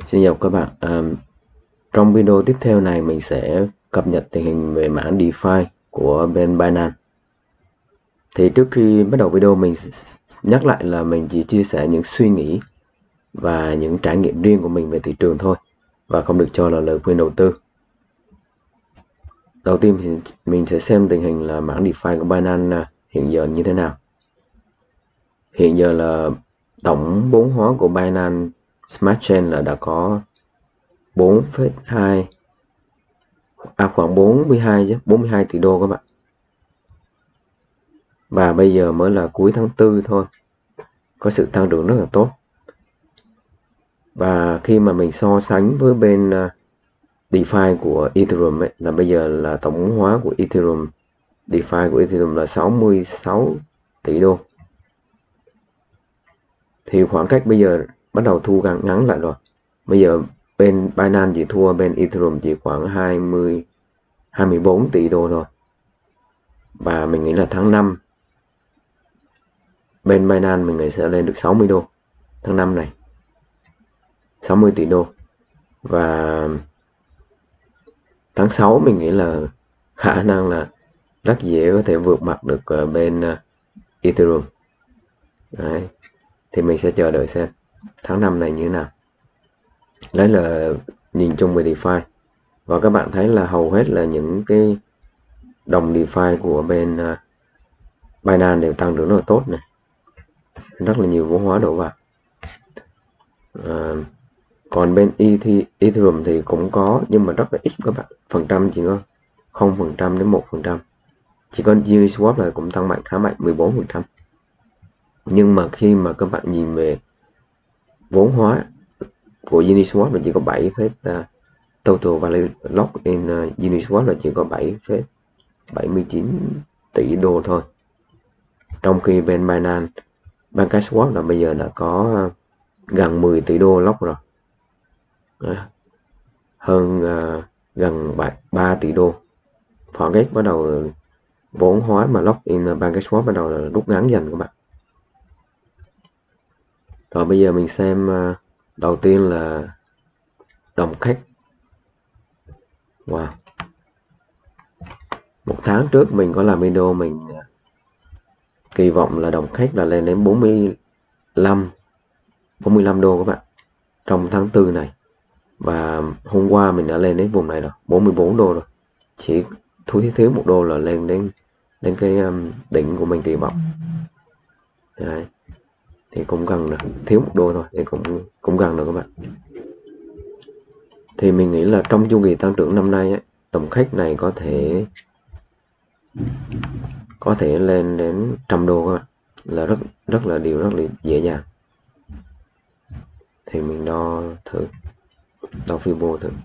Xin chào các bạn. Trong video tiếp theo này mình sẽ cập nhật tình hình về mảng DeFi của bên Binance. Thì trước khi bắt đầu video mình nhắc lại là mình chỉ chia sẻ những suy nghĩ và những trải nghiệm riêng của mình về thị trường thôi và không được cho là lời khuyên đầu tư. Đầu tiên thì mình sẽ xem tình hình là mảng DeFi của Binance hiện giờ như thế nào. Hiện giờ là tổng vốn hóa của Binance Smart Chain là đã có 4,2 khoảng 42 tỷ đô các bạn. Và bây giờ mới là cuối tháng 4 thôi, có sự tăng trưởng rất là tốt. Và khi mà mình so sánh với bên DeFi của Ethereum ấy, là bây giờ là tổng vốn hóa của Ethereum, DeFi của Ethereum là 66 tỷ đô. Thì khoảng cách bây giờ bắt đầu thu ngắn lại rồi. Bây giờ bên Binance chỉ thua bên Ethereum chỉ khoảng 24 tỷ đô thôi. Và mình nghĩ là tháng 5 bên Binance mình nghĩ sẽ lên được 60 đô tháng 5 này, 60 tỷ đô. Và tháng 6 mình nghĩ là khả năng là rất dễ có thể vượt mặt được bên Ethereum. Đấy. Thì mình sẽ chờ đợi xem tháng 5 này như thế nào. Đấy là nhìn chung về DeFi. Và các bạn thấy là hầu hết là những cái đồng DeFi của bên Binance đều tăng trưởng rất là tốt này, rất là nhiều vốn hóa đổ vào. Còn bên Ethereum thì cũng có nhưng mà rất là ít các bạn, phần trăm chỉ có 0% đến 1%. Chỉ có Uniswap là cũng tăng mạnh khá mạnh, 14%. Nhưng mà khi mà các bạn nhìn về vốn hóa của Uniswap là chỉ có 7, total value locked in Uniswap là chỉ có 7,79 tỷ đô thôi. Trong khi bên Binance PancakeSwap là bây giờ đã có gần 10 tỷ đô lock rồi. Hơn gần 3 tỷ đô. Khoảng cách bắt đầu vốn hóa mà lock in PancakeSwap bắt đầu là rút ngắn dần các bạn. Rồi bây giờ mình xem đầu tiên là đồng khách. Wow. Một tháng trước mình có làm video mình kỳ vọng là đồng khách là lên đến 45 đô các bạn trong tháng 4 này. Và hôm qua mình đã lên đến vùng này rồi, 44 đô rồi. Chỉ thiếu 1 đô là lên đến cái đỉnh của mình kỳ vọng. Đấy. Thì cũng gần rồi, thiếu 1 đô thôi thì cũng gần rồi các bạn. Thì mình nghĩ là trong chu kỳ tăng trưởng năm nay ấy, đồng khách này có thể lên đến 100 đô các bạn, là rất là dễ dàng. Thì mình đo Fibo thử.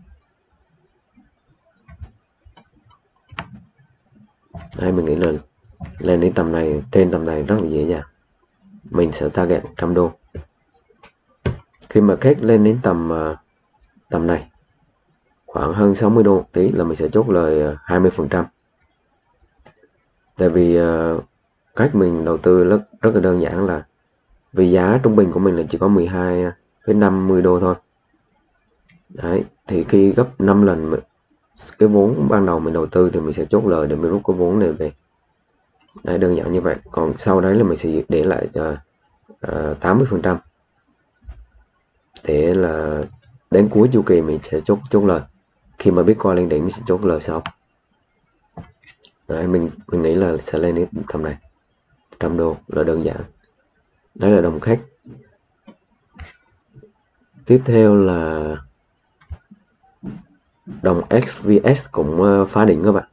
Đây mình nghĩ là lên đến tầm này, trên tầm này rất là dễ dàng. Mình sẽ target 100 đô. Khi mà khách lên đến tầm này khoảng hơn 60 đô tí là mình sẽ chốt lời 20%. Tại vì cách mình đầu tư rất là đơn giản, là vì giá trung bình của mình là chỉ có 12,50 đô thôi. Đấy, thì khi gấp 5 lần cái vốn ban đầu mình đầu tư thì mình sẽ chốt lời để mình rút cái vốn này về. Đấy, đơn giản như vậy. Còn sau đấy là mình sẽ để lại 80% để là đến cuối chu kỳ mình sẽ chốt lời. Khi mà Bitcoin lên đỉnh mình sẽ chốt lời sau. Đấy, mình nghĩ là sẽ lên đến tầm này, 100 đô là đơn giản. Đấy là đồng khách. Tiếp theo là đồng XVS cũng phá đỉnh các bạn.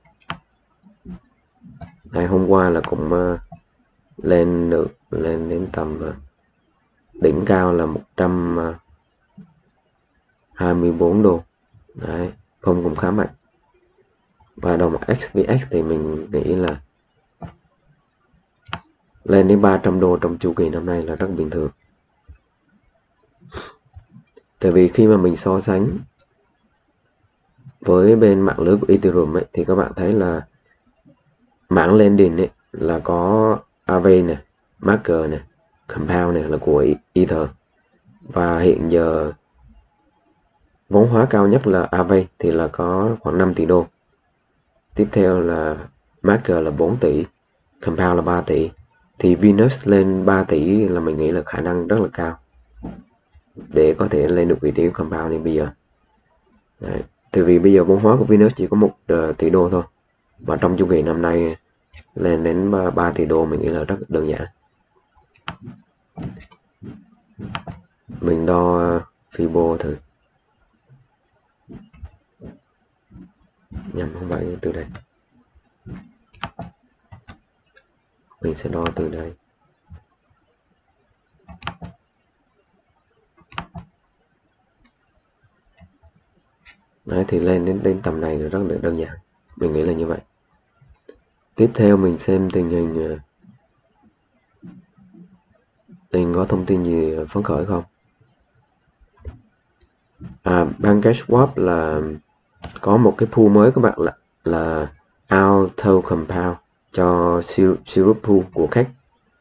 Đấy, hôm qua là cũng lên đến tầm đỉnh cao là 124 đô. Đấy, phong cũng khá mạnh. Và đồng XVS thì mình nghĩ là lên đến 300 đô trong chu kỳ năm nay là rất bình thường. Tại vì khi mà mình so sánh với bên mạng lưới của Ethereum ấy, thì các bạn thấy là mảng lên đỉnh ấy là có Aave này, Maker này, Compound này là của Ether. Và hiện giờ Vốn hóa cao nhất là Aave thì là có khoảng 5 tỷ đô. Tiếp theo là Maker là 4 tỷ, Compound là 3 tỷ. Thì Venus lên 3 tỷ là mình nghĩ là khả năng rất là cao để có thể lên được vị trí Compound như bây giờ. Đấy. Tại vì bây giờ vốn hóa của Venus chỉ có 1 tỷ đô thôi. Và trong chu kỳ năm nay lên đến 3 tỷ đô mình nghĩ là rất đơn giản. Mình đo Fibo thử. Nhầm, không phải từ đây. Mình sẽ đo từ đây. Đấy, thì lên đến tầm này là rất là đơn giản. Mình nghĩ là như vậy. Tiếp theo mình xem tình hình có thông tin gì phấn khởi không? PancakeSwap là có một cái pool mới các bạn, là Auto Compound cho Syrup Pool của khách.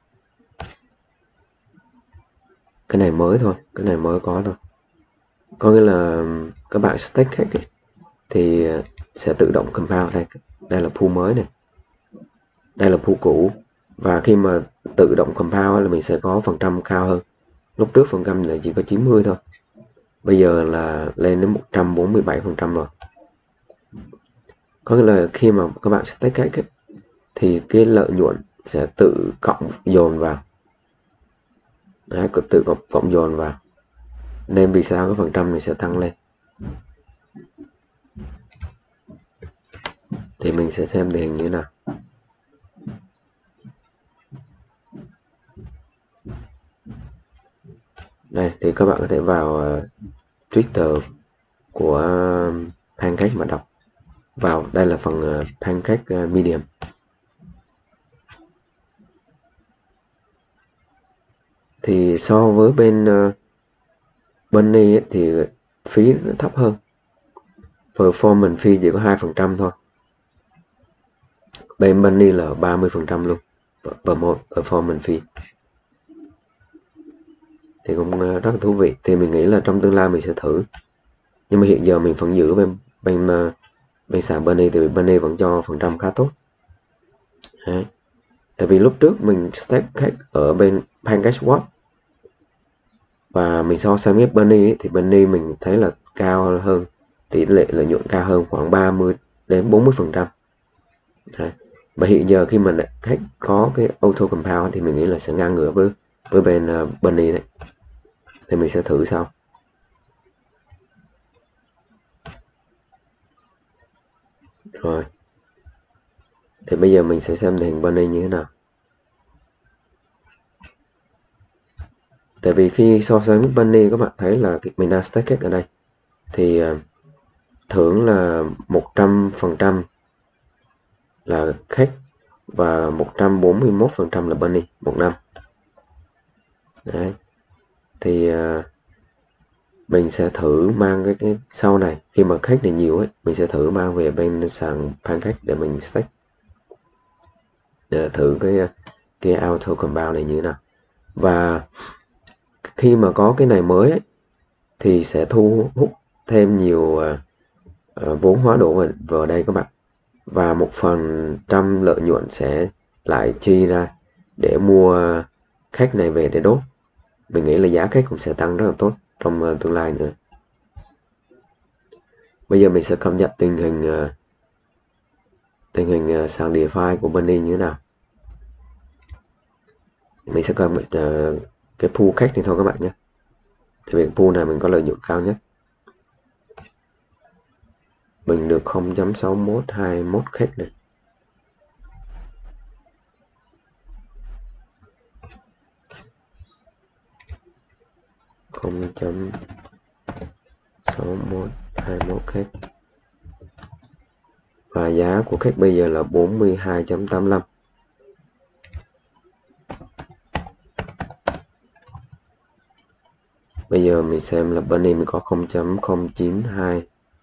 Cái này mới thôi, cái này mới có thôi. Có nghĩa là các bạn stake khách ấy, thì sẽ tự động compound. Đây là pool mới này, đây là pool cũ, và khi mà tự động compound là mình sẽ có phần trăm cao hơn. Lúc trước phần trăm là chỉ có 90 thôi, bây giờ là lên đến 147% rồi. Có nghĩa là khi mà các bạn stake khách ấy, thì cái lợi nhuận sẽ tự cộng dồn vào. Đấy, tự cộng dồn vào, nên vì sao cái phần trăm này sẽ tăng lên. Thì mình sẽ xem tình hình như thế nào. Đây thì các bạn có thể vào Twitter của Pancake mà đọc. Vào đây là phần Pancake Medium. Thì so với bên Bunny ấy, thì phí nó thấp hơn. Performance fee chỉ có 2% thôi. Bên Bunny là 30% luôn. Performance fee. Thì cũng rất là thú vị. Thì mình nghĩ là trong tương lai mình sẽ thử. Nhưng mà hiện giờ mình vẫn giữ bên sàn Bunny, thì Bunny vẫn cho phần trăm khá tốt. Đấy. Tại vì lúc trước mình stake khách ở bên PancakeSwap và mình so sánh với Bunny thì Bunny mình thấy là cao hơn, tỷ lệ lợi nhuận cao hơn khoảng 30 đến 40%. Và hiện giờ khi mình khách có cái auto compound thì mình nghĩ là sẽ ngang ngửa với bên Bunny đấy. Thì mình sẽ thử sau. Rồi. Thì bây giờ mình sẽ xem hình Bunny như thế nào. Tại vì khi so sánh với Bunny các bạn thấy là mình đang stake khách ở đây thì thưởng là 100% là khách và 141% là Bunny một năm. Đấy. Thì mình sẽ thử mang cái sau này, khi mà khách này nhiều ấy, mình sẽ thử mang về bên sàn Pancake để mình stake, để thử cái auto compound này như thế nào. Và khi mà có cái này mới ấy, thì sẽ thu hút thêm nhiều vốn hóa đổ vào đây các bạn, và 1% lợi nhuận sẽ lại chi ra để mua khách này về để đốt. Mình nghĩ là giá khách cũng sẽ tăng rất là tốt trong tương lai nữa. Bây giờ mình sẽ cập nhật tình hình sàn DeFi của Bunny như thế nào. Mình sẽ cập nhật cái pool khách này thôi các bạn nhé. Thì việc pool này mình có lợi nhuận cao nhất. Mình được 0.6121 khách này. Không 0.6121 khách. Và giá của khách bây giờ là 42.85. Bây giờ mình xem là Bunny mình có 0.092.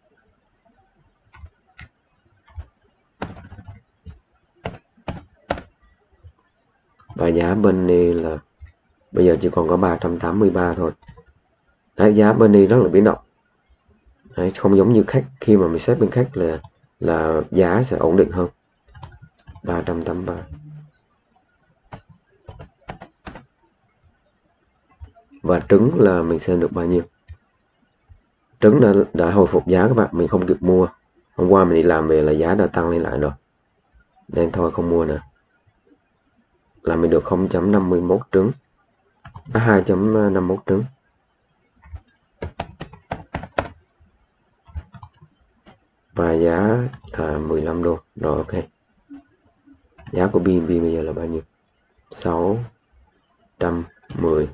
Và giá Bunny là bây giờ chỉ còn có 383 thôi. Đấy, giá Bunny rất là biến động. Đấy, không giống như khách, khi mà mình xếp bên khách là giá sẽ ổn định hơn. 383. Và trứng là mình xem được bao nhiêu. Trứng đã hồi phục giá các bạn, mình không kịp mua. Hôm qua mình đi làm về là giá đã tăng lên lại rồi, nên thôi không mua nữa. Là mình được 0.51 trứng, 2.51 trứng. Và giá là 15 đô. Rồi ok. Giá của BNB bây giờ là bao nhiêu? 610.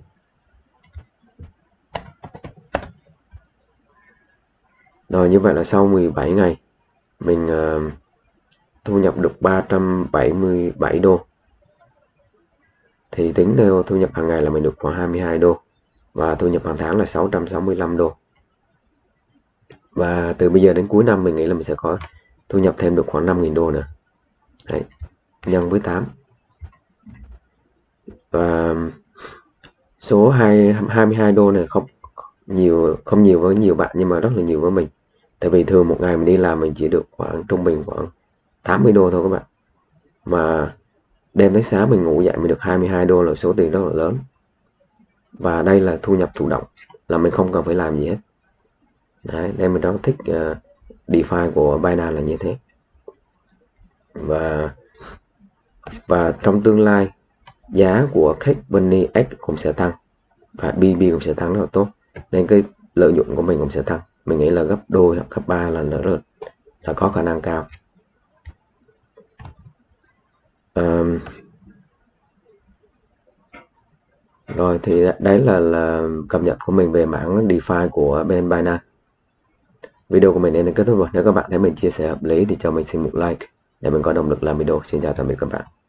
Rồi như vậy là sau 17 ngày mình thu nhập được 377 đô. Thì tính theo thu nhập hàng ngày là mình được khoảng 22 đô. Và thu nhập hàng tháng là 665 đô. Và từ bây giờ đến cuối năm mình nghĩ là mình sẽ có thu nhập thêm được khoảng 5.000 đô nữa. Đấy, nhân với 8. Và số 22 đô này không nhiều với nhiều bạn, nhưng mà rất là nhiều với mình. Tại vì thường một ngày mình đi làm mình chỉ được khoảng trung bình khoảng 80 đô thôi các bạn. Mà đêm tới sáng mình ngủ dậy mình được 22 đô là số tiền rất là lớn. Và đây là thu nhập thụ động, là mình không cần phải làm gì hết. Đấy, nên mình rất thích DeFi của Binance là như thế. Và trong tương lai giá của khách Bunny X cũng sẽ tăng và BB cũng sẽ tăng rất là tốt, nên cái lợi nhuận của mình cũng sẽ tăng. Mình nghĩ là gấp đôi hoặc gấp 3 lần nữa là có khả năng cao. Rồi thì đấy là cập nhật của mình về mảng DeFi của bên Binance. Video của mình đến đây kết thúc rồi. Nếu các bạn thấy mình chia sẻ hợp lý thì cho mình xin một like để mình có động lực làm video. Xin chào tạm biệt các bạn.